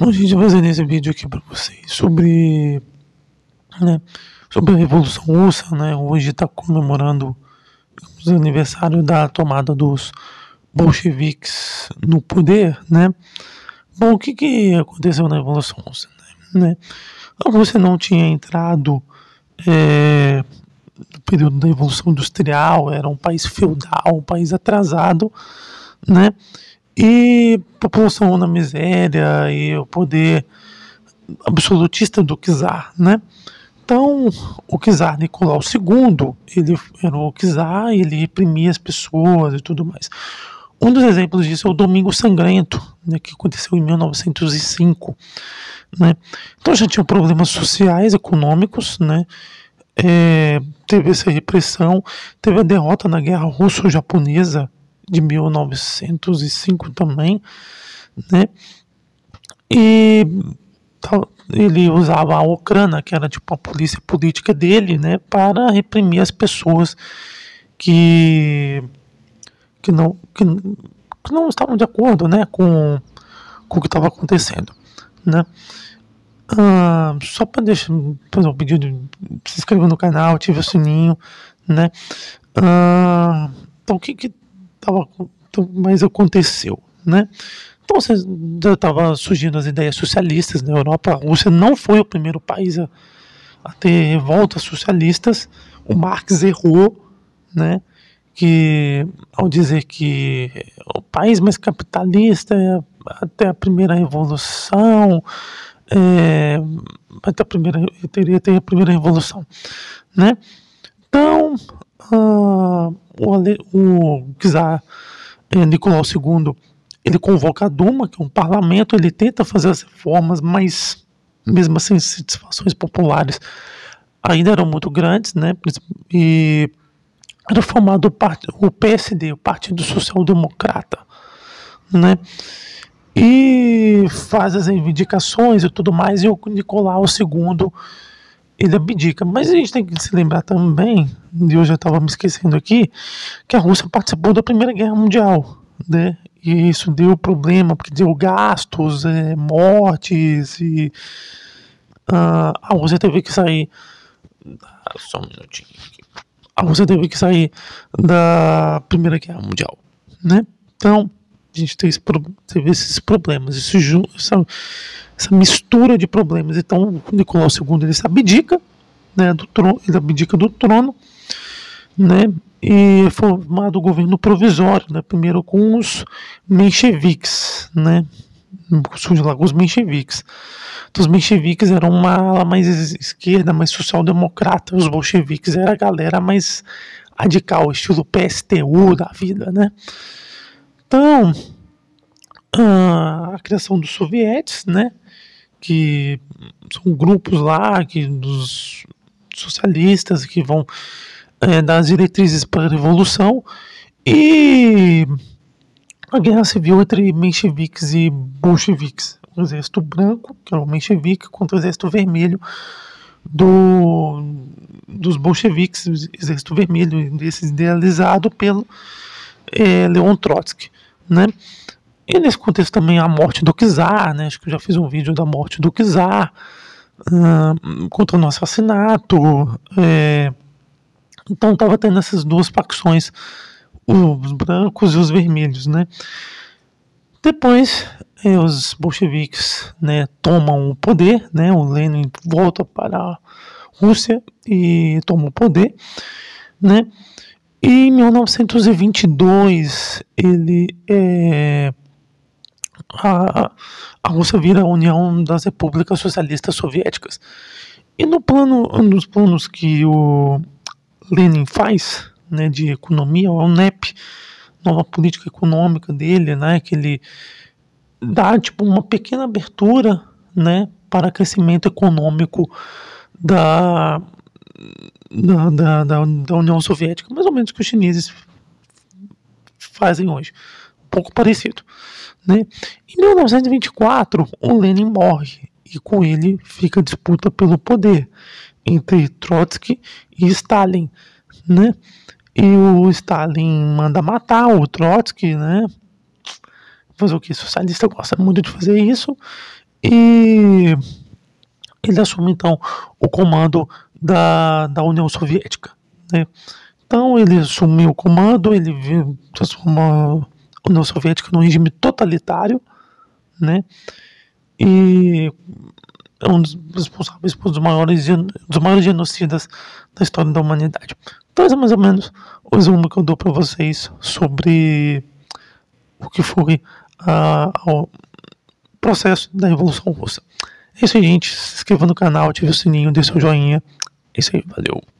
Bom, gente, vou fazer nesse vídeo aqui para vocês né, sobre a Revolução Russa, né? Hoje está comemorando o aniversário da tomada dos bolcheviques no poder, né? Bom, o que aconteceu na Revolução Russa, né? A Rússia não tinha entrado no período da Revolução Industrial, era um país feudal, um país atrasado, né? E a população na miséria e o poder absolutista do czar, né? Então, o czar Nicolau II, ele era o czar, ele reprimia as pessoas e tudo mais. Um dos exemplos disso é o Domingo Sangrento, né, que aconteceu em 1905, né? Então já tinham problemas sociais, econômicos, né? Teve essa repressão, teve a derrota na Guerra Russo-Japonesa de 1905 também, né? E ele usava a Ucrânia, que era tipo a polícia política dele, né, para reprimir as pessoas que não estavam de acordo, né, com o que estava acontecendo, né? Só para fazer um pedido de se inscrever no canal, ative o sininho, né? Então o que mais aconteceu, né? Então já estava surgindo as ideias socialistas na Europa. A Rússia não foi o primeiro país a ter revoltas socialistas. O Marx errou, né? Que ao dizer que o país mais capitalista é até a primeira revolução, teria a primeira revolução, né? Então o czar Nicolau II, ele convoca a Duma, que é um parlamento, ele tenta fazer as reformas, mas mesmo assim as satisfações populares ainda eram muito grandes, né? E era formado o PSD, o Partido Social Democrata, né? E faz as reivindicações e tudo mais, e o Nicolau II, ele abdica. Mas a gente tem que se lembrar também, e eu já estava me esquecendo aqui, que a Rússia participou da Primeira Guerra Mundial, né? E isso deu problema, porque deu gastos, mortes, e a Rússia teve que sair. Só um minutinho aqui. A Rússia teve que sair da Primeira Guerra Mundial, né? Então, a gente teve esses problemas, essa mistura de problemas. Então, o Nicolau II, ele se abdica, né, do trono, né? E foi formado o governo provisório, né, primeiro com os mencheviques, né? Surge lá os mencheviques. Então, os mencheviques eram uma ala mais esquerda, mais social-democrata. Os bolcheviques era a galera mais radical, estilo PSTU da vida, né? Então, a criação dos sovietes, né? Que são grupos lá dos socialistas que vão dar as diretrizes para a revolução, e a guerra civil entre mencheviques e bolcheviques. O exército branco, que era o menchevique, contra o exército vermelho dos bolcheviques, o exército vermelho, esse idealizado pelo Leon Trotsky, né? E nesse contexto também a morte do czar, né? Acho que eu já fiz um vídeo da morte do czar, contra o assassinato. Então estava tendo essas duas facções, os brancos e os vermelhos, né? Depois os bolcheviques, né, tomam o poder, né? O Lenin volta para a Rússia e toma o poder, né? E em 1922 a Rússia vira a União das Repúblicas Socialistas Soviéticas. E nos planos que o Lenin faz, né, de economia, o NEP, nova política econômica dele, né, que ele dá tipo uma pequena abertura, né, para crescimento econômico da União Soviética, mais ou menos que os chineses fazem hoje, um pouco parecido, né? Em 1924 o Lenin morre e com ele fica a disputa pelo poder entre Trotsky e Stalin, né? E o Stalin manda matar o Trotsky, né? Fazer o que? O socialista gosta muito de fazer isso. e ele assume então o comando da União Soviética, né? Então ele assumiu o comando, ele transformou a União Soviética num regime totalitário, né? E é um dos responsáveis por dos maiores genocidas da história da humanidade. Então esse é mais ou menos o resumo que eu dou para vocês sobre o que foi o processo da Revolução Russa. É isso aí, gente. Se inscreva no canal, ative o sininho, dê seu joinha. É isso aí, valeu.